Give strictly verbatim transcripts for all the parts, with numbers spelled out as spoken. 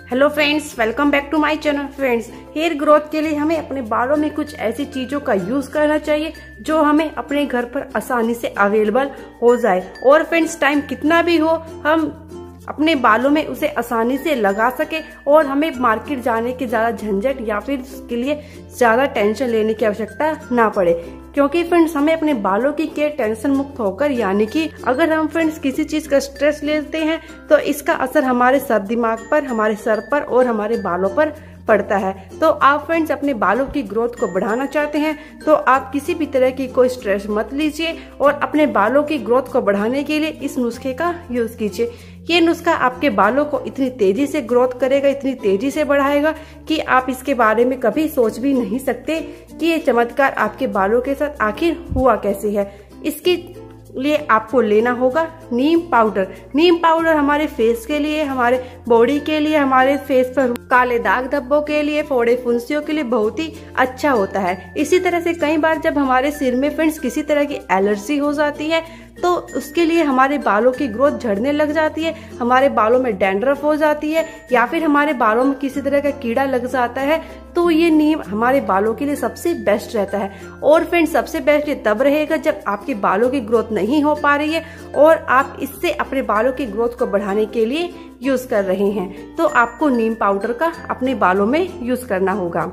Hello friends, welcome back to my channel. Friends, hair growth के लिए हमें अपने बालों में कुछ ऐसी चीजों का यूज करना चाहिए जो हमें अपने घर पर आसानी से अवेलेबल हो जाए और फ्रेंड्स टाइम कितना भी हो हम अपने बालों में उसे आसानी से लगा सके और हमें मार्केट जाने की ज्यादा झंझट या फिर उसके लिए ज्यादा टेंशन लेने की आवश्यकता ना पड़े। क्योंकि फ्रेंड्स हमें अपने बालों की केयर टेंशन मुक्त होकर, यानी कि अगर हम फ्रेंड्स किसी चीज का स्ट्रेस लेते हैं तो इसका असर हमारे सर दिमाग पर, हमारे सर पर और हमारे बालों पर पड़ता है। तो आप फ्रेंड्स अपने बालों की ग्रोथ को बढ़ाना चाहते हैं तो आप किसी भी तरह की कोई स्ट्रेस मत लीजिए और अपने बालों की ग्रोथ को बढ़ाने के लिए इस नुस्खे का यूज कीजिए। ये नुस्खा आपके बालों को इतनी तेजी से ग्रोथ करेगा, इतनी तेजी से बढ़ाएगा कि आप इसके बारे में कभी सोच भी नहीं सकते कि ये चमत्कार आपके बालों के साथ आखिर हुआ कैसे है। इसके लिए आपको लेना होगा नीम पाउडर। नीम पाउडर हमारे फेस के लिए, हमारे बॉडी के लिए, हमारे फेस पर काले दाग धब्बों के लिए, फोड़े फुंसियों के लिए बहुत ही अच्छा होता है। इसी तरह से कई बार जब हमारे सिर में फ्रेंड्स किसी तरह की एलर्जी हो जाती है तो उसके लिए हमारे बालों की ग्रोथ झड़ने लग जाती है, हमारे बालों में डैंड्रफ हो जाती है या फिर हमारे बालों में किसी तरह का कीड़ा लग जाता है, तो ये नीम हमारे बालों के लिए सबसे बेस्ट रहता है। और फ्रेंड्स सबसे बेस्ट ये तब रहेगा जब आपके बालों की ग्रोथ नहीं हो पा रही है और आप इससे अपने बालों की ग्रोथ को बढ़ाने के लिए यूज कर रहे हैं, तो आपको नीम पाउडर का अपने बालों में यूज करना होगा।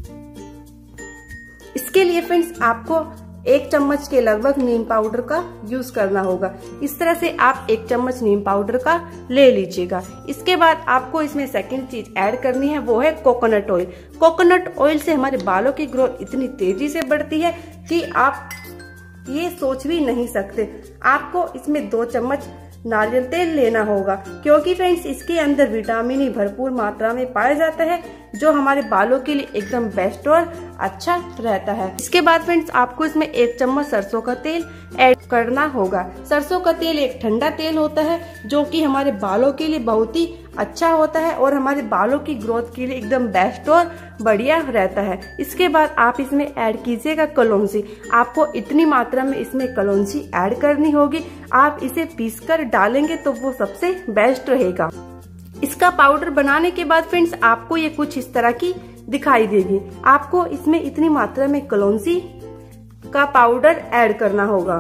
इसके लिए फ्रेंड्स आपको एक चम्मच के लगभग नीम पाउडर का यूज करना होगा। इस तरह से आप एक चम्मच नीम पाउडर का ले लीजिएगा। इसके बाद आपको इसमें सेकंड चीज ऐड करनी है, वो है कोकोनट ऑयल। कोकोनट ऑयल से हमारे बालों की ग्रोथ इतनी तेजी से बढ़ती है कि आप ये सोच भी नहीं सकते। आपको इसमें दो चम्मच नारियल तेल लेना होगा क्योंकि फ्रेंड्स इसके अंदर विटामिन ई भरपूर मात्रा में पाया जाता है जो हमारे बालों के लिए एकदम बेस्ट और अच्छा रहता है। इसके बाद फ्रेंड्स आपको इसमें एक चम्मच सरसों का तेल ऐड करना होगा। सरसों का तेल एक ठंडा तेल होता है जो कि हमारे बालों के लिए बहुत ही अच्छा होता है और हमारे बालों की ग्रोथ के लिए एकदम बेस्ट और बढ़िया रहता है। इसके बाद आप इसमें ऐड कीजिएगा कलौंजी। आपको इतनी मात्रा में इसमें कलौंजी ऐड करनी होगी। आप इसे पीसकर डालेंगे तो वो सबसे बेस्ट रहेगा। इसका पाउडर बनाने के बाद फ्रेंड्स आपको ये कुछ इस तरह की दिखाई देगी। आपको इसमें इतनी मात्रा में कलौंजी का पाउडर ऐड करना होगा।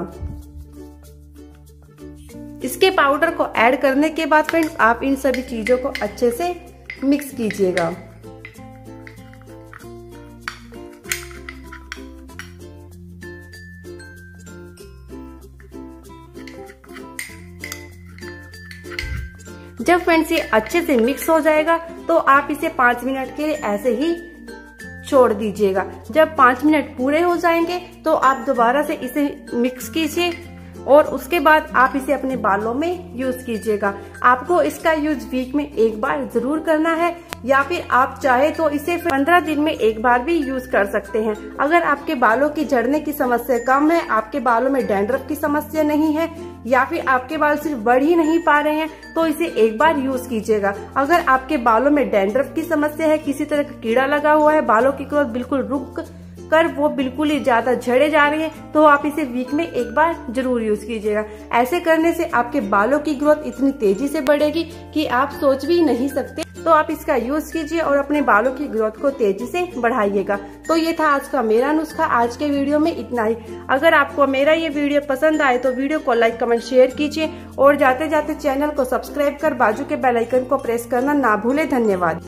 इसके पाउडर को ऐड करने के बाद फ्रेंड्स आप इन सभी चीजों को अच्छे से मिक्स कीजिएगा। जब फ्रेंड्स ये अच्छे से मिक्स हो जाएगा तो आप इसे पाँच मिनट के लिए ऐसे ही छोड़ दीजिएगा। जब पाँच मिनट पूरे हो जाएंगे तो आप दोबारा से इसे मिक्स कीजिए और उसके बाद आप इसे अपने बालों में यूज कीजिएगा। आपको इसका यूज वीक में एक बार जरूर करना है या फिर आप चाहे तो इसे पंद्रह दिन में एक बार भी यूज कर सकते हैं। अगर आपके बालों की झड़ने की समस्या कम है, आपके बालों में डैंड्रफ की समस्या नहीं है या फिर आपके बाल सिर्फ बढ़ ही नहीं पा रहे हैं तो इसे एक बार यूज कीजिएगा। अगर आपके बालों में डैंड्रफ की समस्या है, किसी तरह का कीड़ा लगा हुआ है, बालों की ग्रोथ बिल्कुल रुक कर वो बिल्कुल ही ज्यादा झड़े जा रही है तो आप इसे वीक में एक बार जरूर यूज कीजिएगा। ऐसे करने से आपके बालों की ग्रोथ इतनी तेजी से बढ़ेगी कि आप सोच भी नहीं सकते। तो आप इसका यूज कीजिए और अपने बालों की ग्रोथ को तेजी से बढ़ाइएगा। तो ये था आज का मेरा नुस्खा। आज के वीडियो में इतना ही। अगर आपको मेरा ये वीडियो पसंद आए तो वीडियो को लाइक, कमेंट, शेयर कीजिए और जाते जाते चैनल को सब्सक्राइब कर बाजू के बेल आइकन को प्रेस करना ना भूले। धन्यवाद।